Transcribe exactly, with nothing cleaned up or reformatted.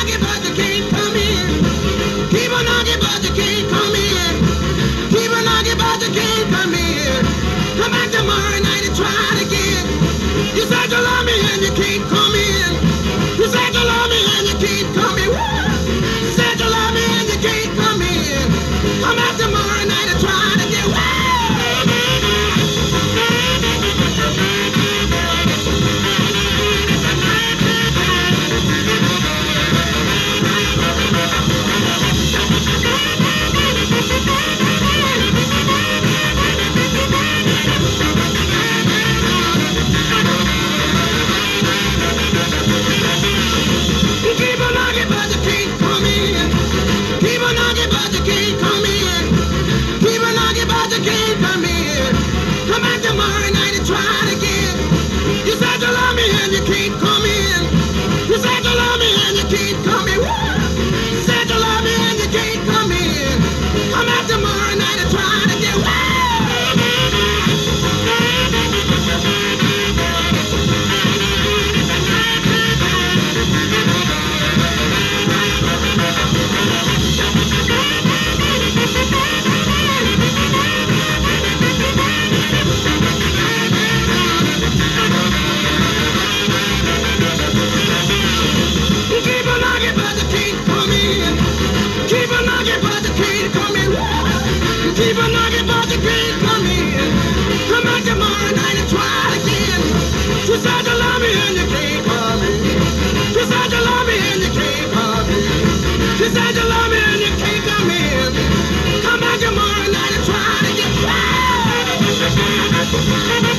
knocking, but you can't come in. Keep on knocking, but you can't come in. Keep on knocking, but you can't come in. Come back tomorrow night and try it again. You said you love me and you can't come in. You said you love me and you can't come in. You said you love me and you can't come in. Come back tomorrow night and try it again. Keep on knocking, but you can't come in. Keep on knocking, but you can't come in. Keep on knocking, but you can't come in. Come back tomorrow night and try it again. You said you love me and you can't come in. You said you love me and you can't come in. You said you love me and you can't come in. Come back tomorrow night and try it again. Keep on knocking, but you can't come in. Keep on knocking, but you can't come in. Keep on knocking, but you can't come in. Come back tomorrow night and try it again. You said you love me and you can't come in. You said you love me and you can't come in. You said you love me and you can't come in. Come back tomorrow night and try it again.